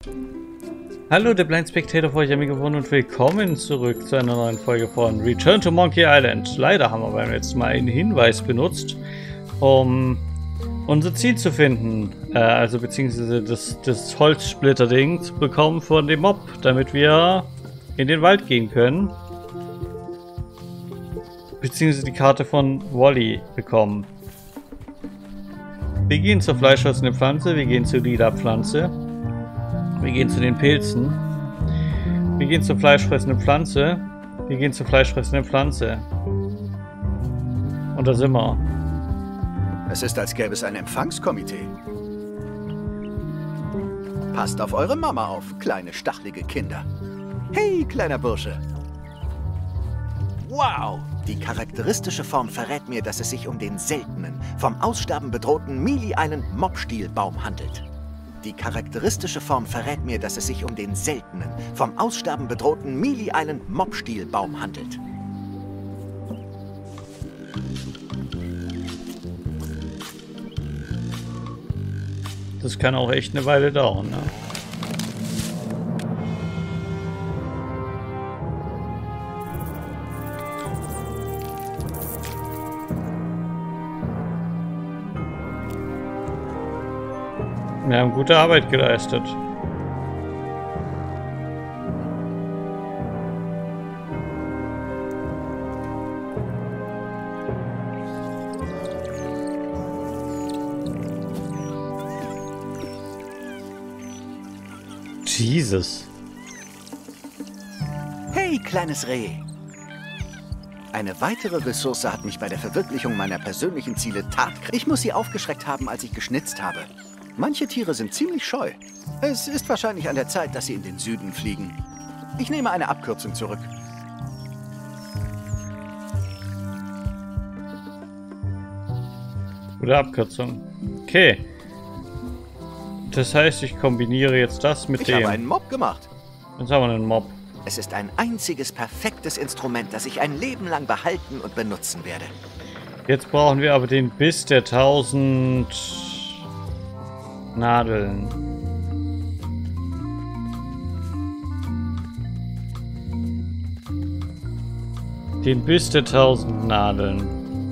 Hallo, der Blind Spectator für euch am Mikrofon und willkommen zurück zu einer neuen Folge von Return to Monkey Island. Leider haben wir beim letzten Mal einen Hinweis benutzt, um unser Ziel zu finden, also beziehungsweise das Holzsplitter-Ding zu bekommen von dem Mob, damit wir in den Wald gehen können. Beziehungsweise die Karte von Wally bekommen. Wir gehen zur fleischfressenden Pflanze, wir gehen zur lila Pflanze, wir gehen zu den Pilzen, wir gehen zur fleischfressenden Pflanze, wir gehen zur fleischfressenden Pflanze. Und da sind wir. Es ist, als gäbe es ein Empfangskomitee. Passt auf eure Mama auf, kleine stachelige Kinder. Hey, kleiner Bursche. Wow! Die charakteristische Form verrät mir, dass es sich um den seltenen, vom Aussterben bedrohten Mealy Island Mobstielbaum handelt. Die charakteristische Form verrät mir, dass es sich um den seltenen, vom Aussterben bedrohten Mealy Island Mobstielbaum handelt. Das kann auch echt eine Weile dauern, ne? Wir haben gute Arbeit geleistet. Jesus. Hey, kleines Reh. Eine weitere Ressource hat mich bei der Verwirklichung meiner persönlichen Ziele tatkräftig. Ich muss sie aufgeschreckt haben, als ich geschnitzt habe. Manche Tiere sind ziemlich scheu. Es ist wahrscheinlich an der Zeit, dass sie in den Süden fliegen. Ich nehme eine Abkürzung zurück. Gute Abkürzung. Okay. Das heißt, ich kombiniere jetzt das mit dem. Ich habe einen Mob gemacht. Jetzt haben wir einen Mob. Es ist ein einziges perfektes Instrument, das ich ein Leben lang behalten und benutzen werde. Jetzt brauchen wir aber den Biss der 1000 Nadeln. Den Biss der 1000 Nadeln.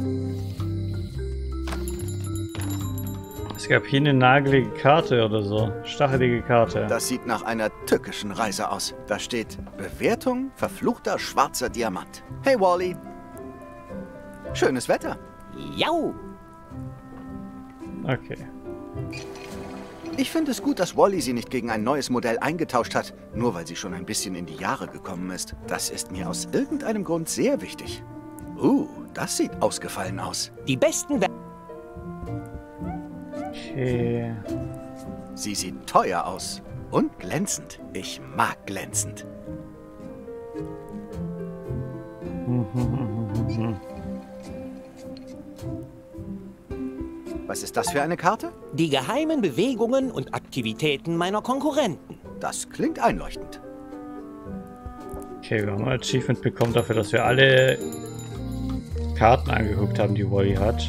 Es gab hier eine nagelige Karte oder so. Stachelige Karte. Das sieht nach einer tückischen Reise aus. Da steht Bewertung verfluchter schwarzer Diamant. Hey Wally. Schönes Wetter. Jau. Okay. Ich finde es gut, dass Wally sie nicht gegen ein neues Modell eingetauscht hat, nur weil sie schon ein bisschen in die Jahre gekommen ist. Das ist mir aus irgendeinem Grund sehr wichtig. Das sieht ausgefallen aus. Die besten... Okay. Sie sieht teuer aus und glänzend. Ich mag glänzend. Was ist das für eine Karte? Die geheimen Bewegungen und Aktivitäten meiner Konkurrenten. Das klingt einleuchtend. Okay, wir haben ein Achievement bekommen dafür, dass wir alle Karten angeguckt haben, die Wally hat.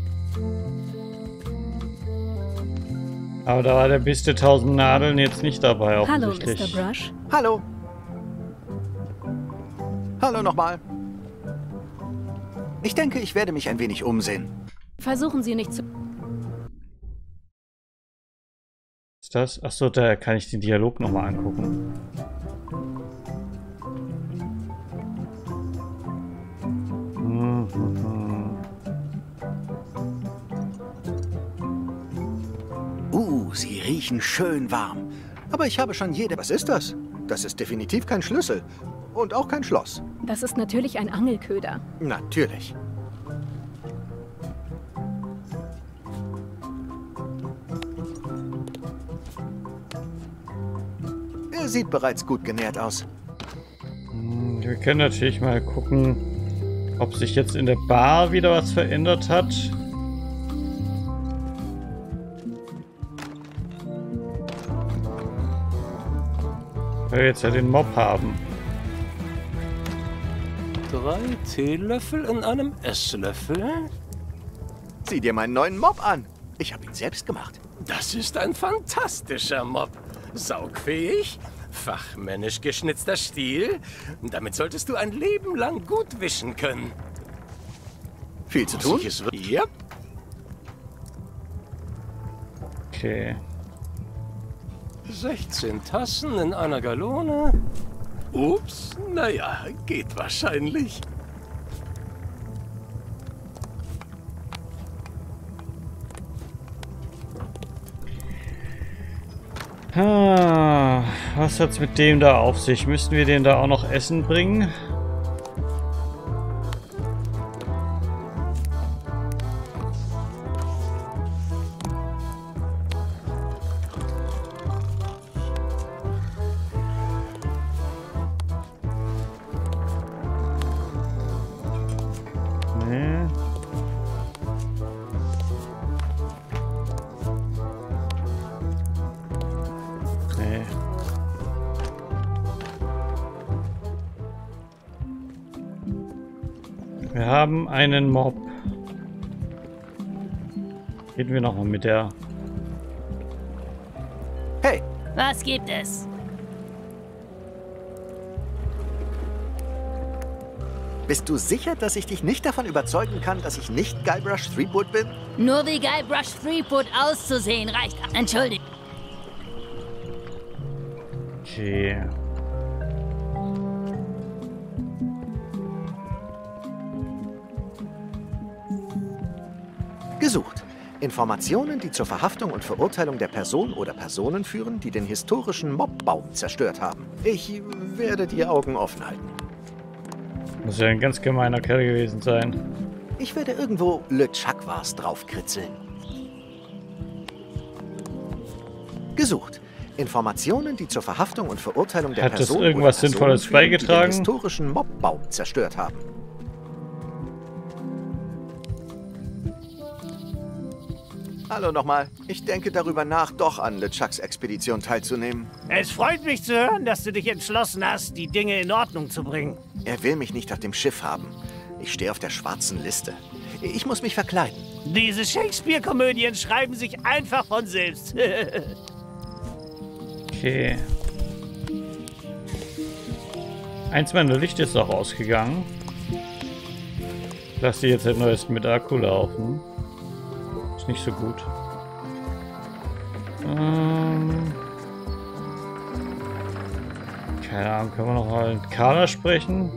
Aber da war der Biss der 1000 Nadeln jetzt nicht dabei, Hallo, offensichtlich. Mr. Brush. Hallo. Hallo nochmal. Ich denke, ich werde mich ein wenig umsehen. Versuchen Sie nicht zu... Ist das? Achso, da kann ich den Dialog nochmal angucken. Sie riechen schön warm. Aber ich habe schon jede... Was ist das? Das ist definitiv kein Schlüssel. Und auch kein Schloss. Das ist natürlich ein Angelköder. Natürlich. Er sieht bereits gut genährt aus. Wir können natürlich mal gucken, ob sich jetzt in der Bar wieder was verändert hat. Weil wir jetzt ja den Mob haben. 3 Teelöffel in einem Esslöffel? Sieh dir meinen neuen Mob an. Ich habe ihn selbst gemacht. Das ist ein fantastischer Mob. Saugfähig, fachmännisch geschnitzter Stiel. Damit solltest du ein Leben lang gut wischen können. Viel zu tun? Ja. Okay. 16 Tassen in einer Gallone. Ups, naja, geht wahrscheinlich. Was hat's mit dem da auf sich? Müssten wir den da auch noch Essen bringen? Nee. Nee. Wir haben einen Mob. Reden wir nochmal mit der. Hey, Was gibt es? bist du sicher, dass ich dich nicht davon überzeugen kann, dass ich nicht Guybrush Threepwood bin? Nur wie Guybrush Threepwood auszusehen reicht. Entschuldigt. Okay. Gesucht. Informationen, die zur Verhaftung und Verurteilung der Person oder Personen führen, die den historischen Mobbaum zerstört haben. Ich werde die Augen offen halten. Muss ja ein ganz gemeiner Kerl gewesen sein. Ich werde irgendwo Le Chakwas draufkritzeln. Gesucht. Informationen, die zur Verhaftung und Verurteilung der Hat das Person irgendwas oder Personen Sinnvolles führen, die beigetragen? den historischen Mobbaum zerstört haben. Hallo nochmal. Ich denke darüber nach, doch an LeChucks Expedition teilzunehmen. Es freut mich zu hören, dass du dich entschlossen hast, die Dinge in Ordnung zu bringen. Er will mich nicht auf dem Schiff haben. Ich stehe auf der schwarzen Liste. Ich muss mich verkleiden. Diese Shakespeare-Komödien schreiben sich einfach von selbst. Okay. Eins meiner Licht ist auch ausgegangen. Lass die jetzt halt neuesten mit Akku laufen. Ist nicht so gut. Keine Ahnung, können wir noch mal mit Carla sprechen?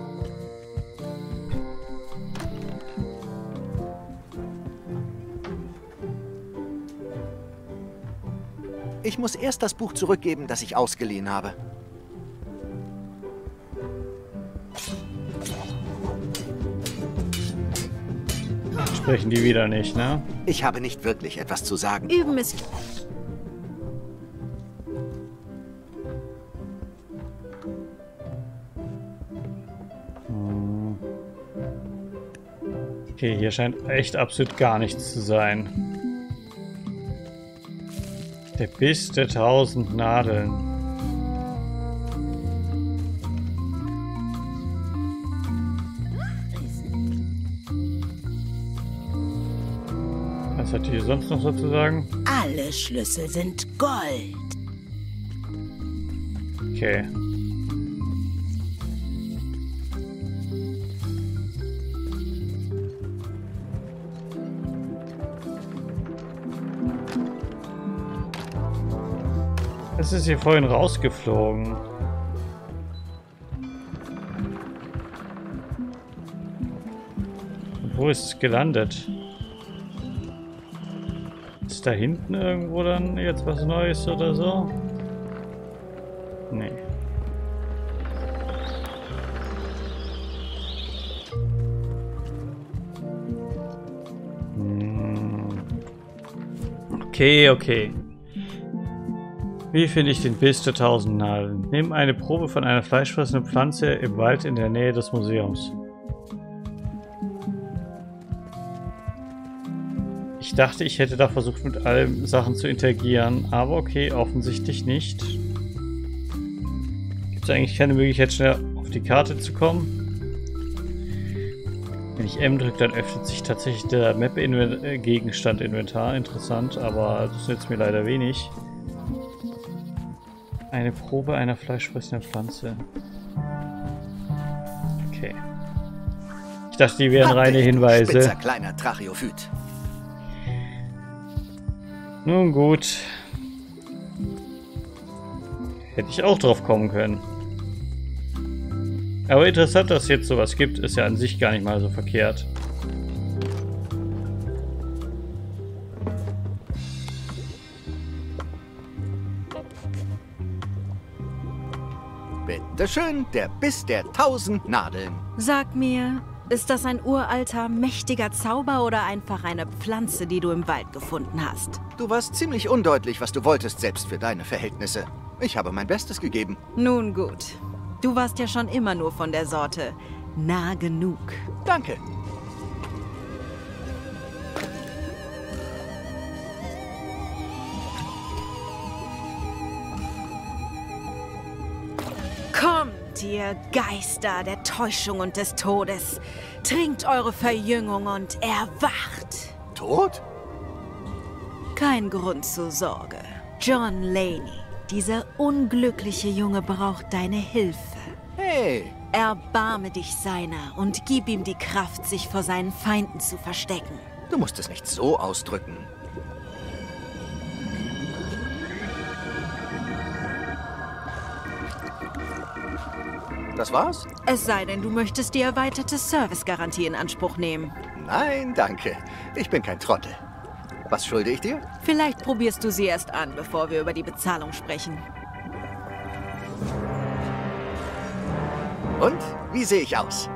Ich muss erst das Buch zurückgeben, das ich ausgeliehen habe. Sprechen die wieder nicht, ne? Ich habe nicht wirklich etwas zu sagen. Üben ist... Okay, hier scheint echt absolut gar nichts zu sein. Der Biss der 1000 Nadeln. Was hat die hier sonst noch so zu sagen? Alle Schlüssel sind Gold. Okay. Es ist hier vorhin rausgeflogen. Und wo ist es gelandet? Ist da hinten irgendwo dann jetzt was Neues oder so? Nee. Okay, okay. Wie finde ich den Biss der 1000 Nadeln? Nimm eine Probe von einer fleischfressenden Pflanze im Wald in der Nähe des Museums. Ich dachte, ich hätte da versucht, mit allen Sachen zu interagieren, aber okay, offensichtlich nicht. Gibt es eigentlich keine Möglichkeit, schnell auf die Karte zu kommen? Wenn ich M drücke, dann öffnet sich tatsächlich der Map-Gegenstand-Inventar. Interessant, aber das nützt mir leider wenig. Eine Probe einer fleischfressenden Pflanze. Okay. Ich dachte, die wären reine Hinweise. Spitzer kleiner Tracheophyt. Nun gut. Hätte ich auch drauf kommen können. Aber interessant, dass es jetzt sowas gibt, ist ja an sich gar nicht mal so verkehrt. Bitteschön, der Biss der 1000 Nadeln. Sag mir, ist das ein uralter, mächtiger Zauber oder einfach eine Pflanze, die du im Wald gefunden hast? Du warst ziemlich undeutlich, was du wolltest, selbst für deine Verhältnisse. Ich habe mein Bestes gegeben. Nun gut. Du warst ja schon immer nur von der Sorte nah genug. Danke. Kommt, ihr Geister der Täuschung und des Todes. Trinkt eure Verjüngung und erwacht. Tot? Kein Grund zur Sorge. John Laney, dieser unglückliche Junge, braucht deine Hilfe. Hey. Erbarme dich seiner und gib ihm die Kraft, sich vor seinen Feinden zu verstecken. Du musst es nicht so ausdrücken. Das war's? Es sei denn, du möchtest die erweiterte Servicegarantie in Anspruch nehmen. Nein, danke. Ich bin kein Trottel. Was schulde ich dir? Vielleicht probierst du sie erst an, bevor wir über die Bezahlung sprechen. Und? Wie sehe ich aus?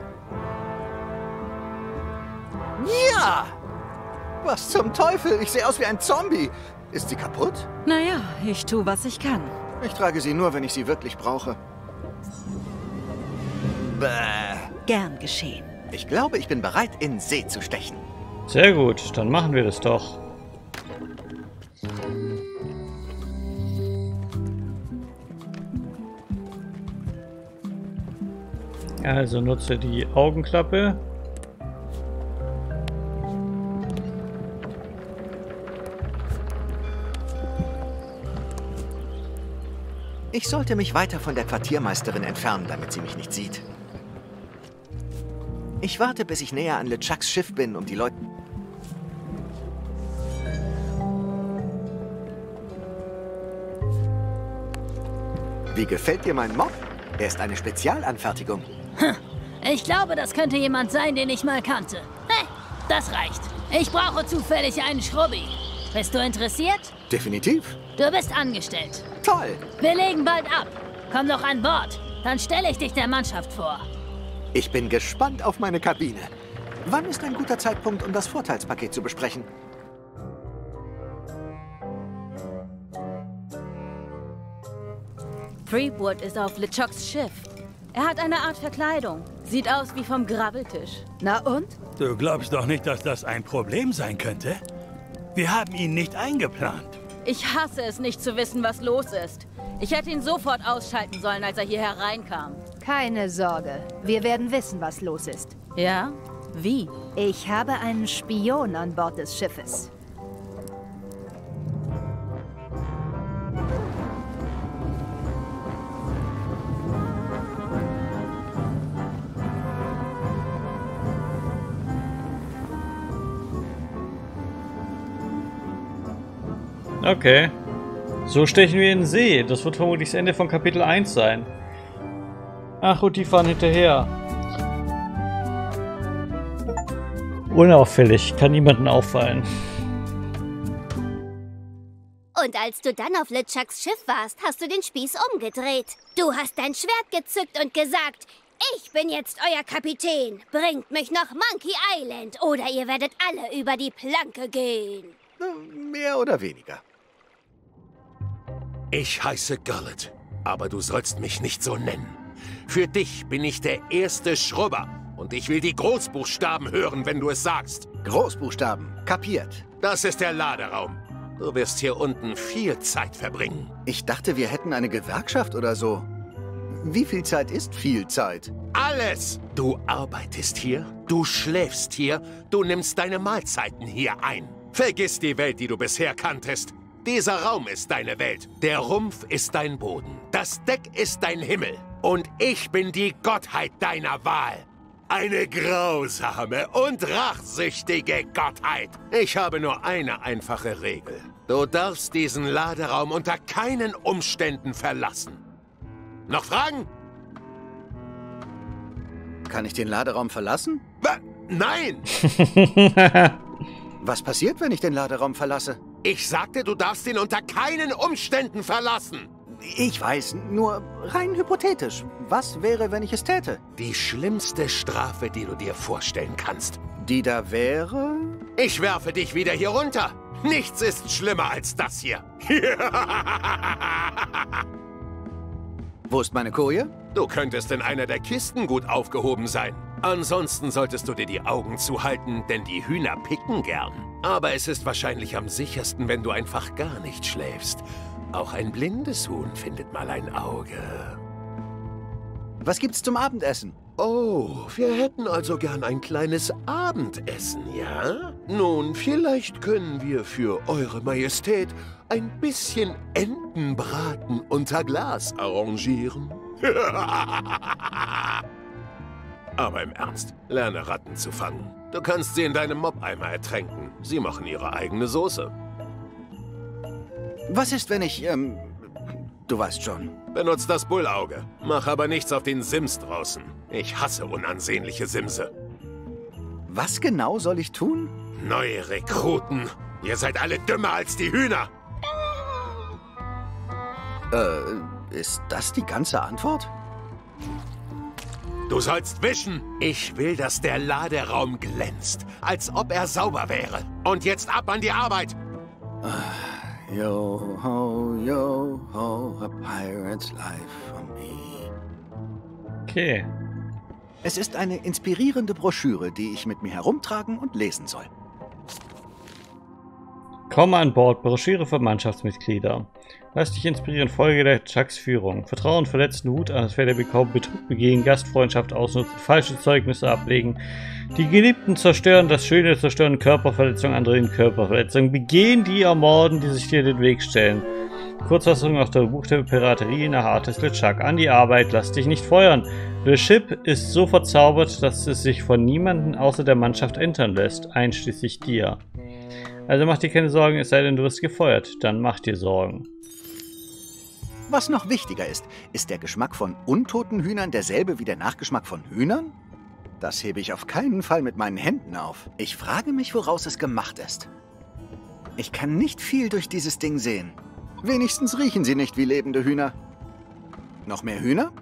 Ja! Was zum Teufel? Ich sehe aus wie ein Zombie. Ist sie kaputt? Naja, ich tue, was ich kann. Ich trage sie nur, wenn ich sie wirklich brauche. Bäh. Gern geschehen. Ich glaube, ich bin bereit, in See zu stechen. Sehr gut, dann machen wir das doch. Also nutze die Augenklappe. Ich sollte mich weiter von der Quartiermeisterin entfernen, damit sie mich nicht sieht. Ich warte, bis ich näher an LeChucks Schiff bin, um die Leute... Wie gefällt dir mein Mob? Er ist eine Spezialanfertigung. Ich glaube, das könnte jemand sein, den ich mal kannte. Hey, das reicht. Ich brauche zufällig einen Schrubbi. Bist du interessiert? Definitiv. Du bist angestellt. Toll. Wir legen bald ab. Komm doch an Bord. Dann stelle ich dich der Mannschaft vor. Ich bin gespannt auf meine Kabine. Wann ist ein guter Zeitpunkt, um das Vorteilspaket zu besprechen? Threepwood ist auf LeChucks Schiff. Er hat eine Art Verkleidung. Sieht aus wie vom Grabbeltisch. Na und? Du glaubst doch nicht, dass das ein Problem sein könnte? Wir haben ihn nicht eingeplant. Ich hasse es, nicht zu wissen, was los ist. Ich hätte ihn sofort ausschalten sollen, als er hier hereinkam. Keine Sorge. Wir werden wissen, was los ist. Ja? Wie? Ich habe einen Spion an Bord des Schiffes. Okay. So stechen wir in den See. Das wird vermutlich das Ende von Kapitel 1 sein. Ach, und die fahren hinterher. Unauffällig. Kann niemandem auffallen. Und als du dann auf LeChucks Schiff warst, hast du den Spieß umgedreht. Du hast dein Schwert gezückt und gesagt, ich bin jetzt euer Kapitän. Bringt mich nach Monkey Island oder ihr werdet alle über die Planke gehen. Mehr oder weniger. Ich heiße Gullet, aber du sollst mich nicht so nennen. Für dich bin ich der erste Schrubber und ich will die Großbuchstaben hören, wenn du es sagst. Großbuchstaben, kapiert. Das ist der Laderaum. Du wirst hier unten viel Zeit verbringen. Ich dachte, wir hätten eine Gewerkschaft oder so. Wie viel Zeit ist viel Zeit? Alles! Du arbeitest hier, du schläfst hier, du nimmst deine Mahlzeiten hier ein. Vergiss die Welt, die du bisher kanntest. Dieser Raum ist deine Welt. Der Rumpf ist dein Boden. Das Deck ist dein Himmel. Und ich bin die Gottheit deiner Wahl. Eine grausame und rachsüchtige Gottheit. Ich habe nur eine einfache Regel. Du darfst diesen Laderaum unter keinen Umständen verlassen. Noch Fragen? Kann ich den Laderaum verlassen? Nein! Was passiert, wenn ich den Laderaum verlasse? Ich sagte, du darfst ihn unter keinen Umständen verlassen. Ich weiß, nur rein hypothetisch. Was wäre, wenn ich es täte? Die schlimmste Strafe, die du dir vorstellen kannst. Die da wäre? Ich werfe dich wieder hier runter. Nichts ist schlimmer als das hier. Wo ist meine Koje? Du könntest in einer der Kisten gut aufgehoben sein. Ansonsten solltest du dir die Augen zuhalten, denn die Hühner picken gern. Aber es ist wahrscheinlich am sichersten, wenn du einfach gar nicht schläfst. Auch ein blindes Huhn findet mal ein Auge. Was gibt's zum Abendessen? Oh, wir hätten also gern ein kleines Abendessen, ja? Nun, vielleicht können wir für Eure Majestät ein bisschen Entenbraten unter Glas arrangieren. Aber im Ernst, lerne Ratten zu fangen. Du kannst sie in deinem Mobeimer ertränken. Sie machen ihre eigene Soße. Was ist, wenn ich, du weißt schon. Benutzt das Bullauge. Mach aber nichts auf den Sims draußen. Ich hasse unansehnliche Simse. Was genau soll ich tun? Neue Rekruten. Ihr seid alle dümmer als die Hühner. Ist das die ganze Antwort? Du sollst wischen. Ich will, dass der Laderaum glänzt, als ob er sauber wäre. Und jetzt ab an die Arbeit. Yo ho, a pirate's life for me. Okay. Es ist eine inspirierende Broschüre, die ich mit mir herumtragen und lesen soll. Komm an Bord, Broschüre für Mannschaftsmitglieder. Lass dich inspirieren, folge der Chucks Führung. Vertrauen, verletzten Hut an, das Pferd bekommen, Betrug begehen, Gastfreundschaft ausnutzen, falsche Zeugnisse ablegen, die Geliebten zerstören, das Schöne zerstören, Körperverletzung, anderen Körperverletzung, begehen, die ermorden, die sich dir den Weg stellen. Kurzfassung auf der Buch der Piraterie in der Harte LeChuck. An die Arbeit, lass dich nicht feuern. The Ship ist so verzaubert, dass es sich von niemandem außer der Mannschaft entern lässt, einschließlich dir. Also mach dir keine Sorgen, es sei denn, du wirst gefeuert. Dann mach dir Sorgen. Was noch wichtiger ist, ist der Geschmack von untoten Hühnern derselbe wie der Nachgeschmack von Hühnern? Das hebe ich auf keinen Fall mit meinen Händen auf. Ich frage mich, woraus es gemacht ist. Ich kann nicht viel durch dieses Ding sehen. Wenigstens riechen sie nicht wie lebende Hühner. Noch mehr Hühner?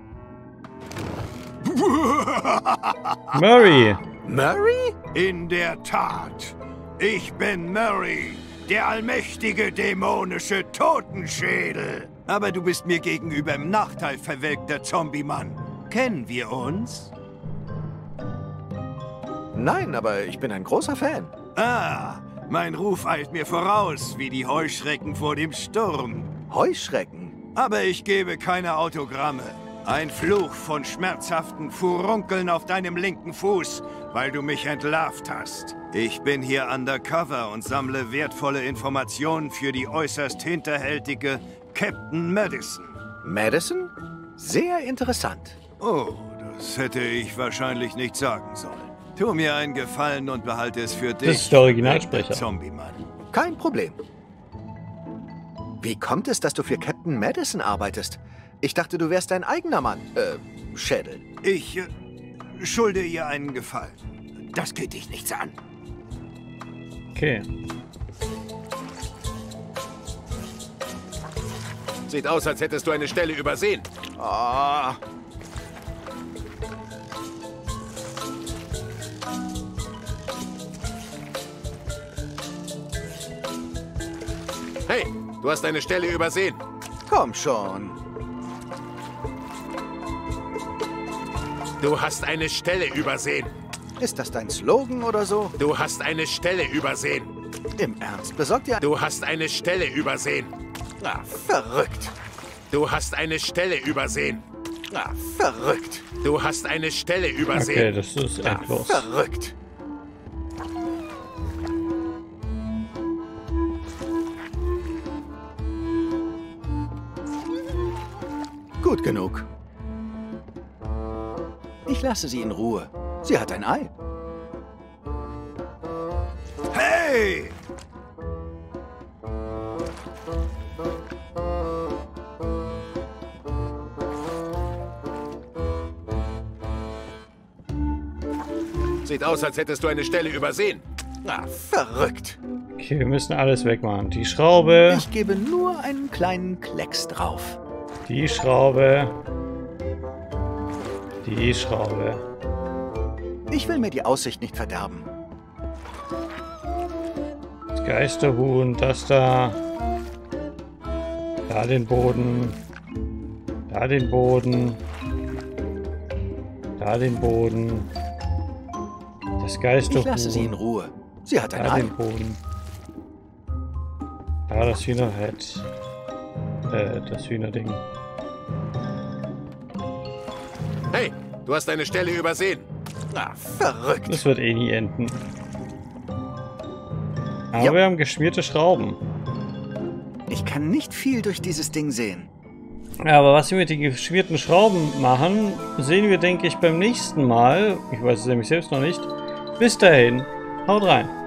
Murray! Murray? In der Tat. Ich bin Murray, der allmächtige dämonische Totenschädel. Aber du bist mir gegenüber im Nachteil, verwelkter Zombie-Mann. Kennen wir uns? Nein, aber ich bin ein großer Fan. Ah, mein Ruf eilt mir voraus, wie die Heuschrecken vor dem Sturm. Heuschrecken? Aber ich gebe keine Autogramme. Ein Fluch von schmerzhaften Furunkeln auf deinem linken Fuß, weil du mich entlarvt hast. Ich bin hier undercover und sammle wertvolle Informationen für die äußerst hinterhältige Captain Madison. Madison? Sehr interessant. Oh, das hätte ich wahrscheinlich nicht sagen sollen. Tu mir einen Gefallen und behalte es für dich. Das ist der Originalsprecher. Zombie-Mann. Kein Problem. Wie kommt es, dass du für Captain Madison arbeitest? Ich dachte, du wärst dein eigener Mann. Schädel. Ich schulde ihr einen Gefallen. Das geht dich nichts an. Okay. Sieht aus, als hättest du eine Stelle übersehen. Ah. Hey, du hast eine Stelle übersehen. Komm schon. Du hast eine Stelle übersehen. Ist das dein Slogan oder so? Du hast eine Stelle übersehen. Im Ernst, besorgt dir... Du hast eine Stelle übersehen. Ah, verrückt. Du hast eine Stelle übersehen. Ah, verrückt. Du hast eine Stelle übersehen. Okay, das ist endlos. Gut genug. Ich lasse sie in Ruhe. Sie hat ein Ei. Hey! Sieht aus, als hättest du eine Stelle übersehen. Na, verrückt. Okay, wir müssen alles wegmachen. Die Schraube. Ich gebe nur einen kleinen Klecks drauf. Die Schraube. Die Schraube. Ich will mir die Aussicht nicht verderben. Das Geisterhuhn, das da. Da den Boden. Da den Boden. Da den Boden. Das Geisterhuhn. Ich lasse sie in Ruhe. Sie hat ein Da Ei. den Boden. Da das Hühnerhead. Das Hühnerding. Hey, du hast eine Stelle übersehen. Na, verrückt. Das wird eh nie enden. Aber Ja. wir haben geschmierte Schrauben. Ich kann nicht viel durch dieses Ding sehen. Aber was wir mit den geschmierten Schrauben machen, sehen wir, denke ich, beim nächsten Mal. Ich weiß es nämlich selbst noch nicht. Bis dahin, haut rein.